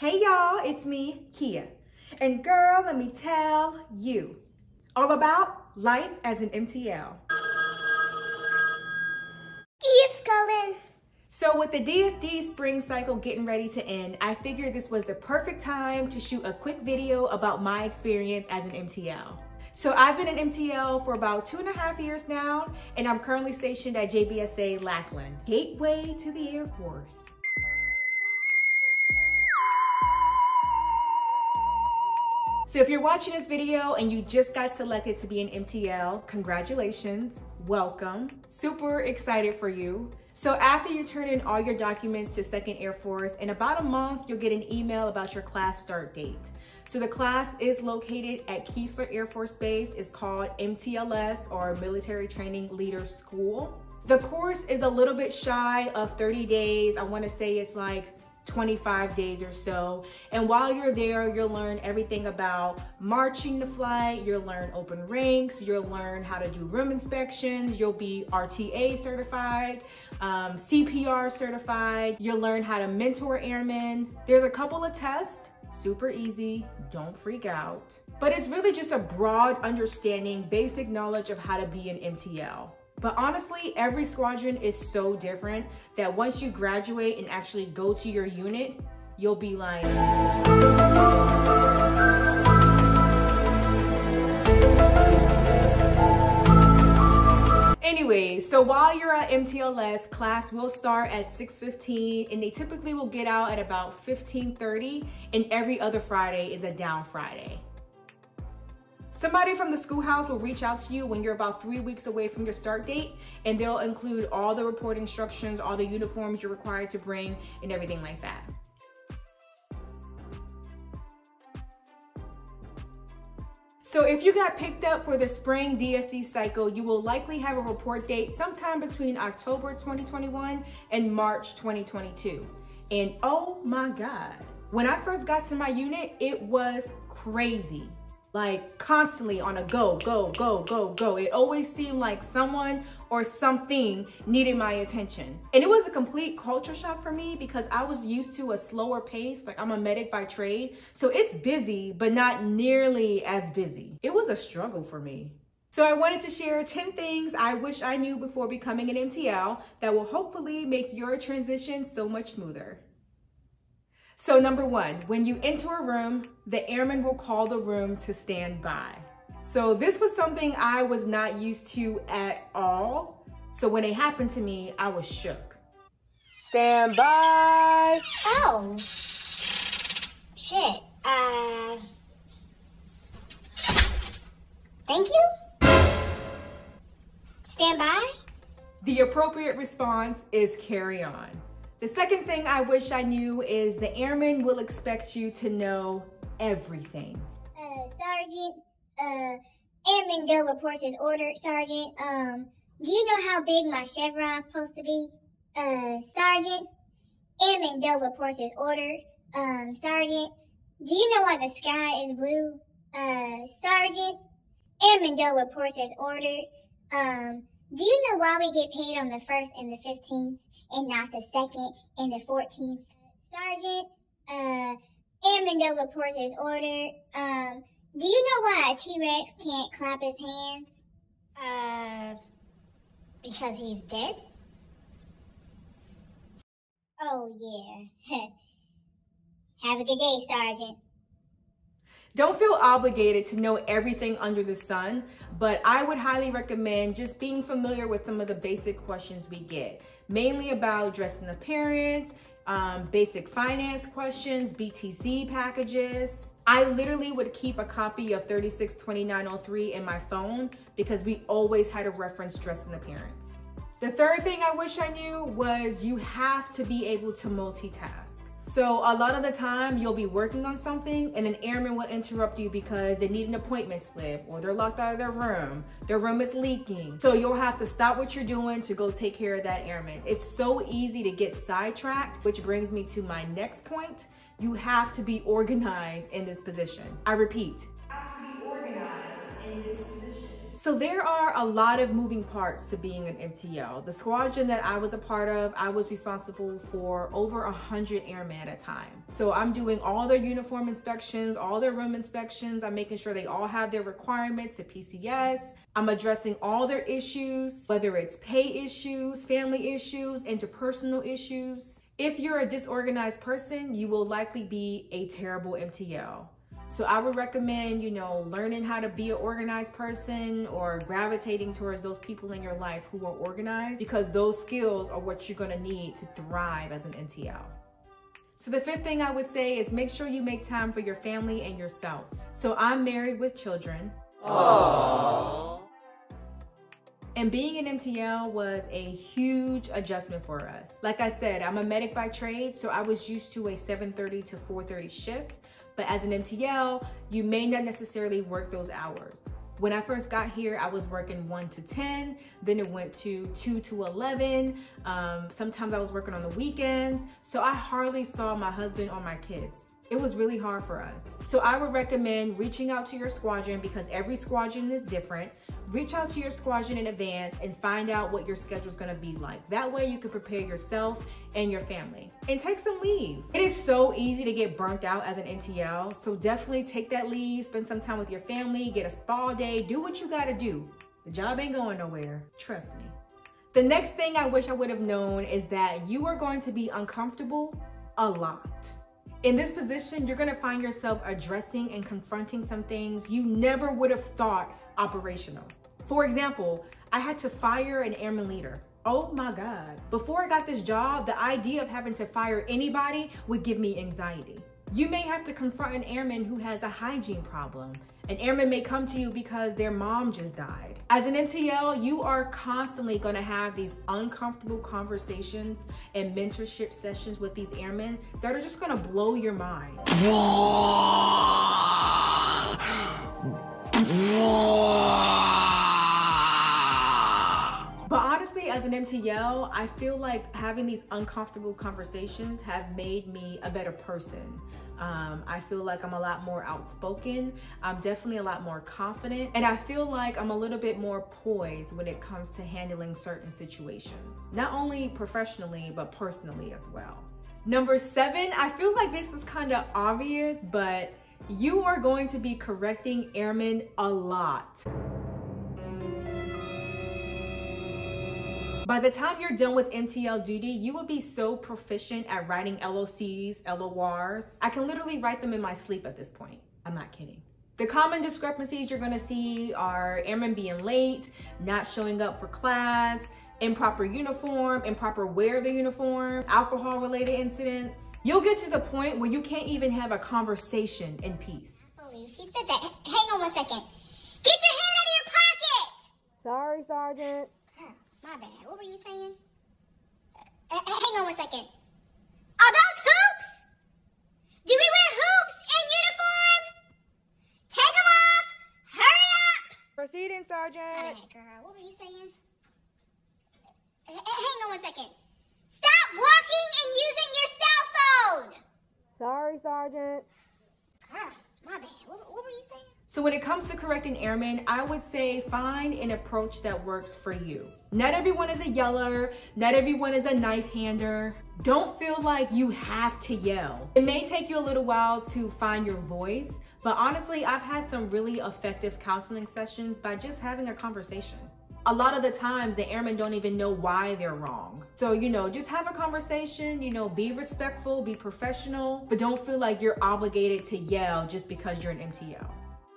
Hey y'all, it's me, Kia. And girl, let me tell you all about life as an MTL. It's Colin. So with the DSD spring cycle getting ready to end, I figured this was the perfect time to shoot a quick video about my experience as an MTL. So I've been an MTL for about 2.5 years now, and I'm currently stationed at JBSA Lackland, gateway to the Air Force. So if you're watching this video and you just got selected to be an MTL, congratulations, welcome. Super excited for you. So after you turn in all your documents to 2nd Air Force, in about a month, you'll get an email about your class start date. So the class is located at Keesler Air Force Base. It's called MTLS, or Military Training Leader School. The course is a little bit shy of 30 days. I wanna say it's like 25 days or so. And while you're there, you'll learn everything about marching the flight, you'll learn open ranks, you'll learn how to do room inspections, you'll be RTA certified, CPR certified, you'll learn how to mentor airmen. There's a couple of tests, super easy, don't freak out. But it's really just a broad understanding, basic knowledge of how to be an MTL. But honestly, every squadron is so different that once you graduate and actually go to your unit, you'll be like, anyway, so while you're at MTLS, class will start at 6:15 and they typically will get out at about 15:30, and every other Friday is a down Friday. Somebody from the schoolhouse will reach out to you when you're about 3 weeks away from your start date, and they'll include all the report instructions, all the uniforms you're required to bring, and everything like that. So if you got picked up for the spring DSC cycle, you will likely have a report date sometime between October 2021 and March 2022. And oh my God, when I first got to my unit, it was crazy. Like constantly on a go, go, go, go, go. It always seemed like someone or something needed my attention. And it was a complete culture shock for me because I was used to a slower pace. Like I'm a medic by trade. So it's busy, but not nearly as busy. It was a struggle for me. So I wanted to share 10 things I wish I knew before becoming an MTL that will hopefully make your transition so much smoother. So number 1, when you enter a room, the airman will call the room to stand by. So this was something I was not used to at all. So when it happened to me, I was shook. Stand by. Oh. Shit. Thank you? Stand by? The appropriate response is carry on. The second thing I wish I knew is the airman will expect you to know everything. Sergeant, Airman Doe reports his order. Sergeant, do you know how big my chevron's supposed to be? Sergeant, Airman Doe reports his order. Sergeant, do you know why the sky is blue? Sergeant, Airman Doe reports his order. Do you know why we get paid on the 1st and the 15th and not the 2nd and the 14th? Sergeant, Airman Doe reports his order. Do you know why a T-Rex can't clap his hands? Because he's dead? Oh, yeah. Have a good day, Sergeant. Don't feel obligated to know everything under the sun, but I would highly recommend just being familiar with some of the basic questions we get, mainly about dress and appearance, basic finance questions, BTC packages. I literally would keep a copy of 362903 in my phone because we always had to reference dress and appearance. The third thing I wish I knew was you have to be able to multitask. So a lot of the time you'll be working on something and an airman will interrupt you because they need an appointment slip or they're locked out of their room is leaking. So you'll have to stop what you're doing to go take care of that airman. It's so easy to get sidetracked, which brings me to my next point. You have to be organized in this position. I repeat, you have to be organized in this position. So there are a lot of moving parts to being an MTL. The squadron that I was a part of, I was responsible for over 100 airmen at a time. So I'm doing all their uniform inspections, all their room inspections. I'm making sure they all have their requirements to PCS. I'm addressing all their issues, whether it's pay issues, family issues, interpersonal issues. If you're a disorganized person, you will likely be a terrible MTL. So I would recommend, learning how to be an organized person or gravitating towards those people in your life who are organized, because those skills are what you're gonna need to thrive as an MTL. So the fifth thing I would say is make sure you make time for your family and yourself. So I'm married with children. Aww. And being an MTL was a huge adjustment for us. Like I said, I'm a medic by trade, so I was used to a 7:30 to 4:30 shift. But as an MTL, you may not necessarily work those hours. When I first got here, I was working 1 to 10, then it went to 2 to 11. Sometimes I was working on the weekends. So I hardly saw my husband or my kids. It was really hard for us. So I would recommend reaching out to your squadron, because every squadron is different. Reach out to your squadron in advance and find out what your schedule is gonna be like. That way you can prepare yourself and your family. And take some leave. It is so easy to get burnt out as an MTL, so definitely take that leave, spend some time with your family, get a spa day, do what you gotta do. The job ain't going nowhere, trust me. The next thing I wish I would have known is that you are going to be uncomfortable a lot. In this position, you're gonna find yourself addressing and confronting some things you never would have thought operational. For example, I had to fire an airman leader. Oh my God. Before I got this job, the idea of having to fire anybody would give me anxiety. You may have to confront an airman who has a hygiene problem. An airman may come to you because their mom just died. As an MTL, you are constantly gonna have these uncomfortable conversations and mentorship sessions with these airmen that are just gonna blow your mind. But honestly, as an MTL, I feel like having these uncomfortable conversations have made me a better person. I feel like I'm a lot more outspoken. I'm definitely a lot more confident. And I feel like I'm a little bit more poised when it comes to handling certain situations. Not only professionally, but personally as well. Number 7, I feel like this is kind of obvious, but you are going to be correcting airmen a lot. By the time you're done with MTL duty, you will be so proficient at writing LOCs, LORs. I can literally write them in my sleep at this point. I'm not kidding. The common discrepancies you're gonna see are airmen being late, not showing up for class, improper uniform, improper wear of the uniform, alcohol-related incidents. You'll get to the point where you can't even have a conversation in peace. I believe she said that. Hang on one second. Get your hand out of your pocket! Sorry, Sergeant. My bad. What were you saying? Hang on one second. Are those hoops? Do we wear hoops in uniform? Take them off. Hurry up. Proceeding, Sergeant. My bad, girl. What were you saying? Hang on one second. Stop walking and using your cell phone. Sorry, Sergeant. Girl, my bad. What were you saying? So when it comes to correcting airmen, I would say find an approach that works for you. Not everyone is a yeller. Not everyone is a knife hander. Don't feel like you have to yell. It may take you a little while to find your voice, but honestly, I've had some really effective counseling sessions by just having a conversation. A lot of the times, the airmen don't even know why they're wrong. So, just have a conversation, be respectful, be professional, but don't feel like you're obligated to yell just because you're an MTL.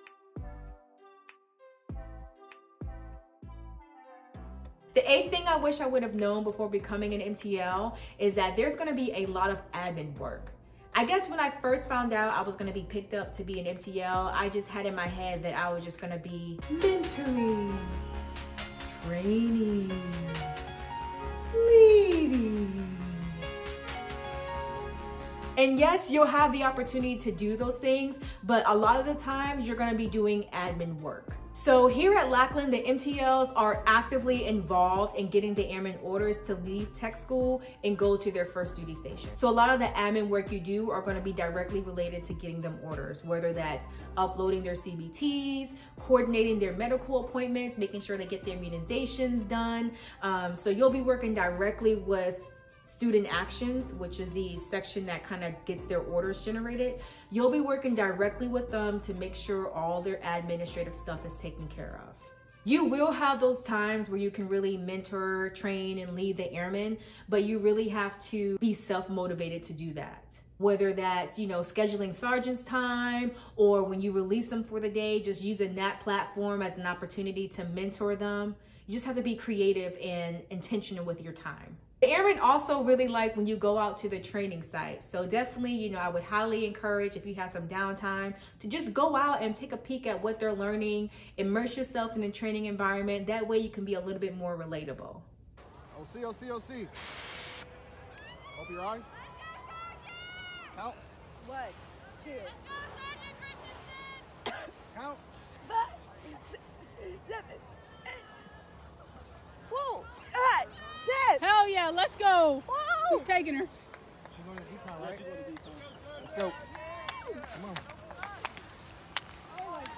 The 8th thing I wish I would have known before becoming an MTL is that there's gonna be a lot of admin work. I guess when I first found out I was gonna be picked up to be an MTL, I just had in my head that I was just gonna be mentoring, training, leading. And yes, you'll have the opportunity to do those things, but a lot of the times you're gonna be doing admin work. So here at Lackland, the MTLs are actively involved in getting the airmen orders to leave tech school and go to their first duty station. So a lot of the admin work you do are going to be directly related to getting them orders, whether that's uploading their CBTs, coordinating their medical appointments, making sure they get their immunizations done. So you'll be working directly with student actions, which is the section that kind of gets their orders generated. You'll be working directly with them to make sure all their administrative stuff is taken care of. You will have those times where you can really mentor, train, and lead the airmen, but you really have to be self-motivated to do that. Whether that's, scheduling sergeant's time, or when you release them for the day, just using that platform as an opportunity to mentor them. You just have to be creative and intentional with your time. The airmen also really like when you go out to the training site. So definitely, I would highly encourage, if you have some downtime, to just go out and take a peek at what they're learning, immerse yourself in the training environment. That way you can be a little bit more relatable. OC, OC, OC. Open your eyes. Count. 1, 2. Count. 5, 6, 7, 8. Whoa! 10. Hell yeah, let's go. Whoa! Who's taking her? She's going to decon, right? Let's go. Come on. Oh my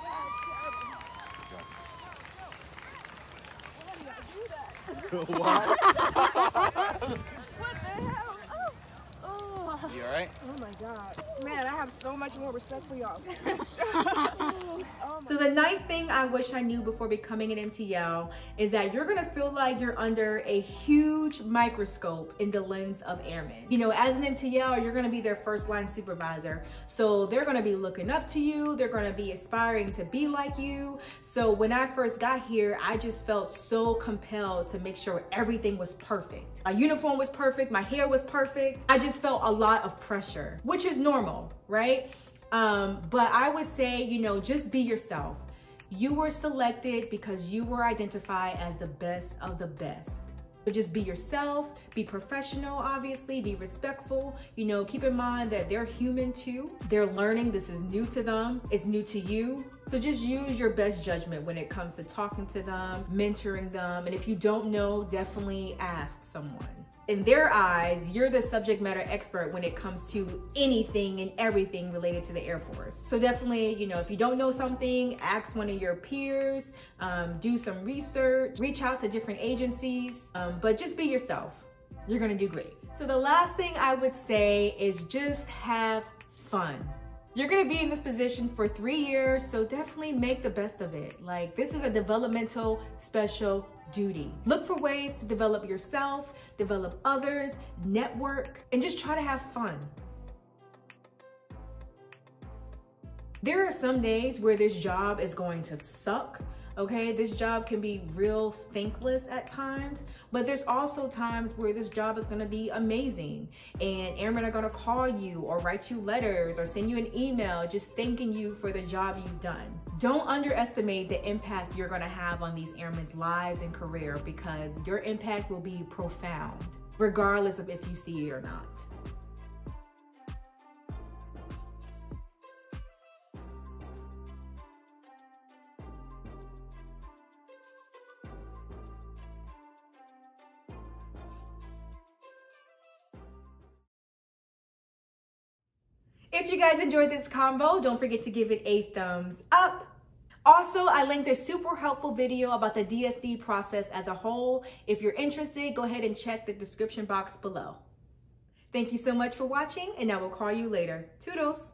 God, What? what the hell? Oh. You all right? Oh my God. Man, I have so much more respect for y'all. So the ninth thing I wish I knew before becoming an MTL is that you're gonna feel like you're under a huge microscope in the lens of airmen. As an MTL, you're gonna be their first line supervisor. So they're gonna be looking up to you. They're gonna be aspiring to be like you. So when I first got here, I just felt so compelled to make sure everything was perfect. My uniform was perfect, my hair was perfect. I just felt a lot of pressure, which is normal, right? But I would say, just be yourself. You were selected because you were identified as the best of the best. So just be yourself, be professional, obviously, be respectful. Keep in mind that they're human too. They're learning, this is new to them, it's new to you. So just use your best judgment when it comes to talking to them, mentoring them. And if you don't know, definitely ask someone. In their eyes, you're the subject matter expert when it comes to anything and everything related to the Air Force. So definitely, if you don't know something, ask one of your peers, do some research, reach out to different agencies, but just be yourself. You're gonna do great. So the last thing I would say is just have fun. You're gonna be in this position for 3 years, so definitely make the best of it. Like, this is a developmental special duty. Look for ways to develop yourself, develop others, network, and just try to have fun. There are some days where this job is going to suck, okay? This job can be real thankless at times, but there's also times where this job is gonna be amazing, and airmen are gonna call you or write you letters or send you an email just thanking you for the job you've done. Don't underestimate the impact you're gonna have on these airmen's lives and career, because your impact will be profound, regardless of if you see it or not. If you guys enjoyed this combo, don't forget to give it a thumbs up. Also, I linked a super helpful video about the DSD process as a whole. If you're interested, go ahead and check the description box below. Thank you so much for watching, and I will call you later. Toodles!